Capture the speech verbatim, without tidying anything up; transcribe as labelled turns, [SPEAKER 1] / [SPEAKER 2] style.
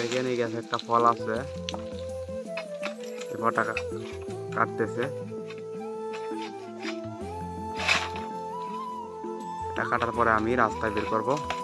[SPEAKER 1] দেখেন এই গাছে একটা ফল আছে, ফলটা কাটতেছে। এটা কাটার পরে আমি রাস্তায় বের করব।